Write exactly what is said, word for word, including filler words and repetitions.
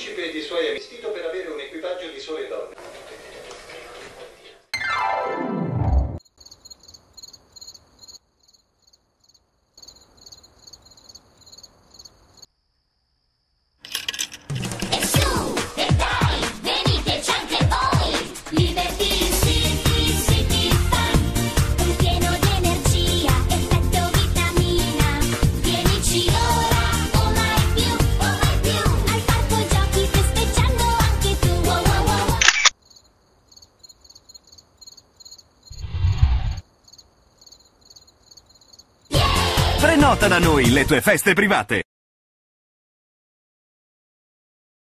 principe ed i suoi vestito per avere un equipaggio di sole donne. Prenota da noi le tue feste private.